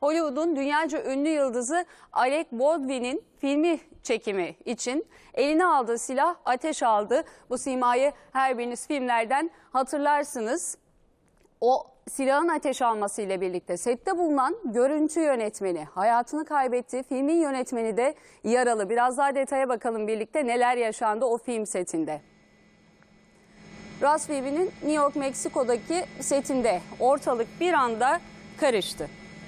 Hollywood'un dünyaca ünlü yıldızı Alec Baldwin'in filmi çekimi için eline aldığı silah ateş aldı. Bu simayı her biriniz filmlerden hatırlarsınız. O silahın ateş almasıyla birlikte sette bulunan görüntü yönetmeni hayatını kaybetti. Filmin yönetmeni de yaralı. Biraz daha detaya bakalım birlikte neler yaşandı o film setinde. Rust filminin New York, Meksiko'daki setinde ortalık bir anda karıştı.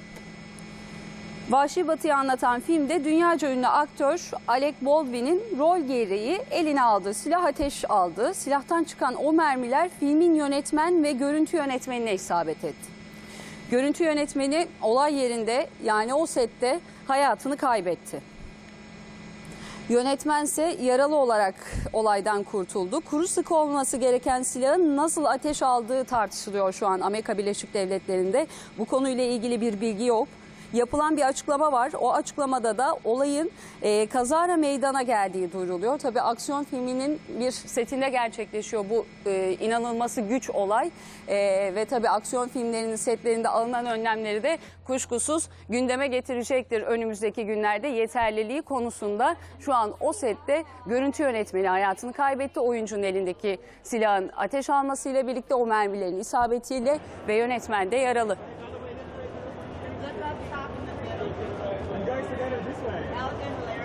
Vahşi Batı'yı anlatan filmde dünyaca ünlü aktör Alec Baldwin'in rol gereği eline aldığı silah ateş aldı. Silahtan çıkan o mermiler filmin yönetmen ve görüntü yönetmenine isabet etti. Görüntü yönetmeni olay yerinde, yani o sette hayatını kaybetti. Yönetmense yaralı olarak olaydan kurtuldu. Kuru sıkı olması gereken silahın nasıl ateş aldığı tartışılıyor şu an Amerika Birleşik Devletleri'nde. Bu konuyla ilgili bir bilgi yok. Yapılan bir açıklama var. O açıklamada da olayın kazara meydana geldiği duyuruluyor. Tabii aksiyon filminin bir setinde gerçekleşiyor bu inanılması güç olay. Ve tabii aksiyon filmlerinin setlerinde alınan önlemleri de kuşkusuz gündeme getirecektir önümüzdeki günlerde. Yeterliliği konusunda şu an o sette görüntü yönetmeni hayatını kaybetti. Oyuncunun elindeki silahın ateş almasıyla birlikte o mermilerin isabetiyle ve yönetmen de yaralı. You guys together this way.